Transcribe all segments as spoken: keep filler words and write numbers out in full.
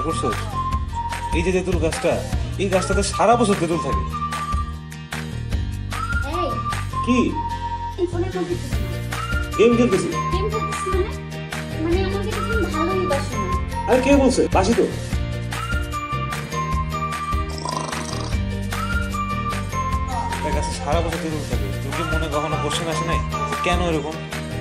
করছো? এই যে তেঁতুল গাছটা, এই গাছটাতে সারা বছর তেঁতুল থাকে। কি গেম খেলতেছি? আরে কে বলছে? বাসি তো। গাছে সারা বছর তেঁতুল থাকে, তোর কি মনে কখনো কোশ্চেন আসে নাই কেন এরকম?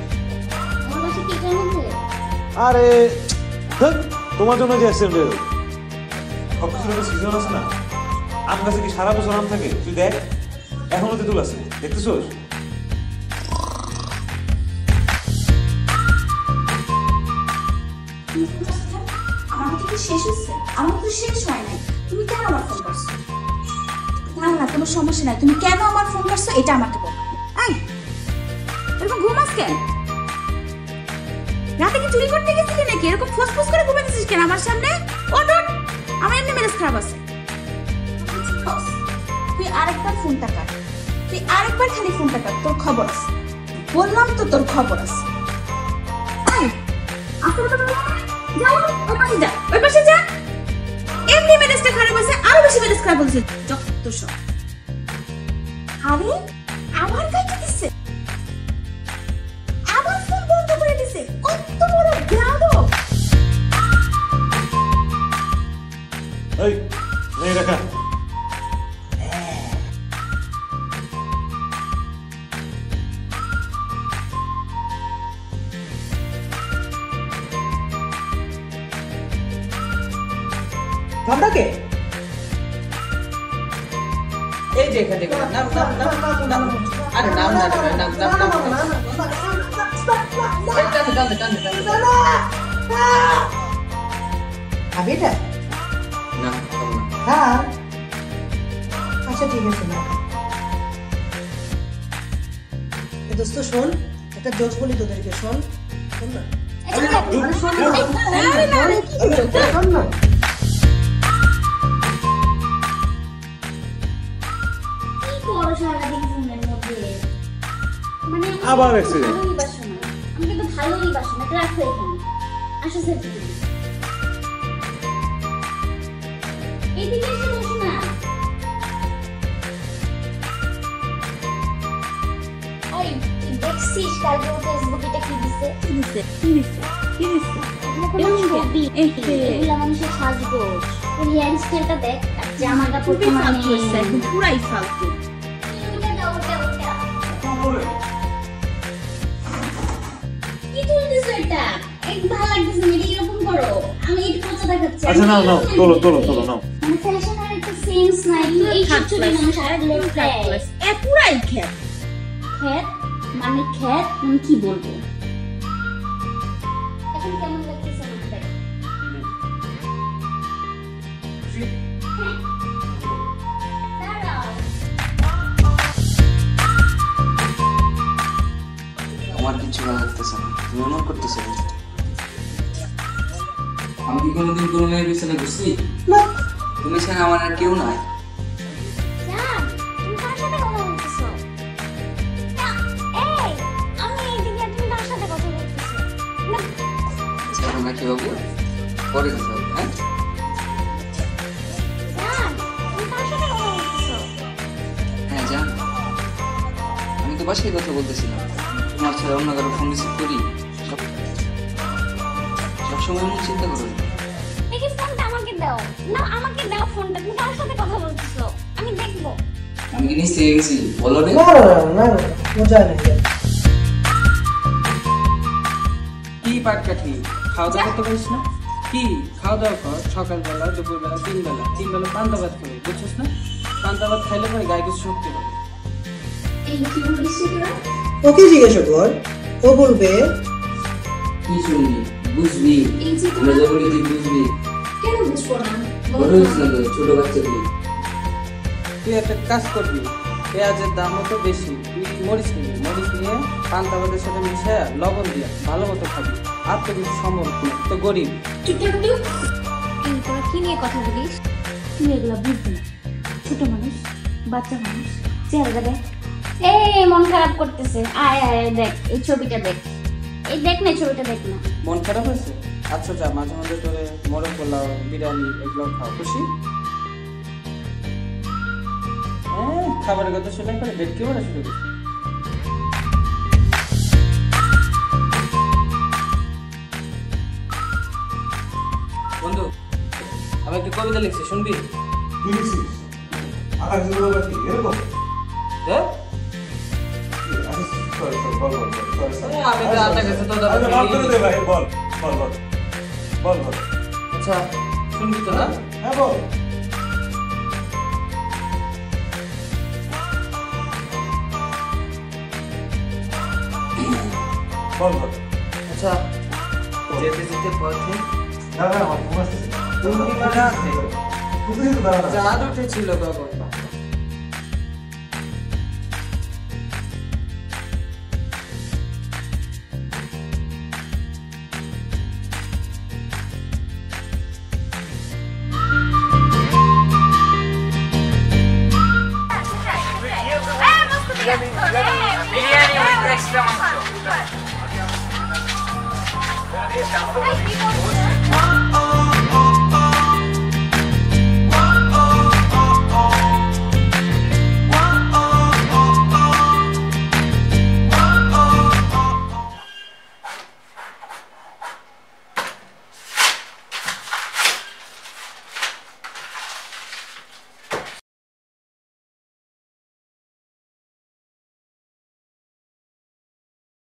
আরে তোমার জন্য যে অ্যাক্সিডেন্ট সবকিছুর একটা সিজন আছে না। আম গাছে কি সারা বছর আম থাকে? তুই দেখ, এখনো তেঁতুল আছে, দেখতেছোস? আমার কথা কি শেষ হচ্ছে? আমার তো শেষ হয় নাই। তুমি কেন আমার ফোন করছো? না না, কোনো সমস্যা নাই। তুমি কেন আমার ফোন করছো এটা আমাকে বলো। এই এরকম ঘুমাস কেন? রাতে কি চুরি করতে গেছিলি নাকি? এরকম ফসফস করে ঘুমাইছিস কেন আমার সামনে? ওঠ ওঠ, আমার এমনি মেজাজ খারাপ আছে। তুই আরেকবার ফোনটা কাট, তুই আরেকবার খালি ফোনটা কাট, তোর খবর আছে। বললাম তো তোর খবর আছে। ওই পাশে যা, এমনি মেজাজটা খারাপ আছে, আরো বেশি মেজাজ খারাপ হচ্ছে। যত সব। আরে আমার কাছে দিচ্ছে, আমার ফোন বন্ধ করে দিছে। কত বড় বেয়াদব! এই নে রাখা। নামটাকে এই যে এখানে নাম নাম নাম নাম আরে নাম না নাম নাম নাম টান টান টান টান আবেটা না হ্যাঁ আচ্ছা ঠিক আছে না এ দোস্ত শোন, একটা জোক বলি তোদেরকে, শোন শোন না আরে শোন না শোন না আবার অ্যাক্সিডেন্ট। আমি কিন্তু ভালোই বাসি না, রাখো এখানে। আসো স্যার, এইদিকে এসে বসো না। এই দেখছিস কালকে ফেসবুকে এটা কি দিছে? কি দিছে? কি দিছে? কি দিছে? এগুলা মানুষের সাজগোজ। ওই হেয়ার স্টাইলটা দেখ, আর জামা কাপড় মানে পুরাই ফালতু। আচ্ছা নাও নাও, তোলো তোলো তোলো নাও। মানে ফ্যাশন আর একটা সেন্স নাই। এই সব চলে মানুষ আর লোক দেয়। এ পুরাই খ্যাত। খ্যাত মানে খ্যাত, আমি কি বলবো? এখন কেমন লাগতেছে আমাকে? আমার কিছু ভালো লাগতেছে না, তুমি মনে করতেছো? আমি কি কোনোদিন কোনো মেয়ের পিছনে ঘুরছি? না, তুমি ছাড়া আমার আর কেউ নাই। নাকি বাবু পরে কথা হবে। হ্যাঁ হ্যাঁ জান, আমি তো বাসায় কথা বলতেছিলাম। তোমার ছাড়া অন্য কারো ফোন রিসিভ করি? সবসময় এমন চিন্তা করো না। দেখি ফোনটা আমাকে দাও না, আমাকে দাও ফোনটা। তুমি কার সাথে কথা বলতেছো? আমি দেখবো। আমি কি নিচে গেছি বলো না? না না না মজা নেই। কি পাট কাঠি খাওয়া দাওয়া করতে পারিস না? কি খাওয়া দাওয়া কর, সকালবেলা দুপুরবেলা তিন বেলা তিন বেলা পান্তা ভাত খাবি, বুঝছিস না? পান্তা ভাত খাইলে পরে গায়ে কিছু শক্তি পাবে। এই কি বলিস তোরা? ওকে জিজ্ঞাসা কর, ও বলবে। কি শুনবি বুঝবি? আমরা যা বলি তুই বুঝবি। কেন বুঝবো না? বলিস না তো, ছোট বাচ্চা তুই। তুই একটা কাজ করবি, পেঁয়াজের দামও তো বেশি, তুই মরিচ নিবি, মরিচ নিয়ে পান্তা ভাতের সাথে মিশিয়ে লবণ দিয়ে ভালো মতো খাবি। আর তো কিছু সম্ভব না, তো গরিব। তুই কিন্তু তোরা কি নিয়ে কথা বলিস? তুই এগুলো বুঝবি না। ছোট মানুষ, বাচ্চা মানুষ, চেহারাটা দেখ। এই মন খারাপ করতেছে, আয় আয় দেখ এই ছবিটা দেখ, এই দেখ না ছবিটা দেখ না। মন খারাপ হয়েছে? আচ্ছা যা, মাঝে মাঝে তোরে মোরগ পোলাও বিরিয়ানি এগুলো খাও, খুশি? হ্যাঁ, খাবারের কথা শুনে করে বেটকে বলা শুরু করছি। বন্ধু, আমি একটা কবিতা লিখছি, শুনবি? তুই লিখছিস? আকাশ দিবস কি এরকম? দেখ, সরি সরি বল বল সরি সরি আমি তো আপনার কাছে তো দাদা আচ্ছা, মাফ করে দে ভাই, বল বল বল বল বল আচ্ছা শুনবি তো না? হ্যাঁ বল। বল বল। আচ্ছা, যেতে যেতে পথে না না আমার ঘুম আসতেছে। তুমি মানে আছে তুই তো দাঁড়া না। চাঁদ উঠেছিল গগন। বিরিয়ানি উইথ এক্সট্রা মাংস।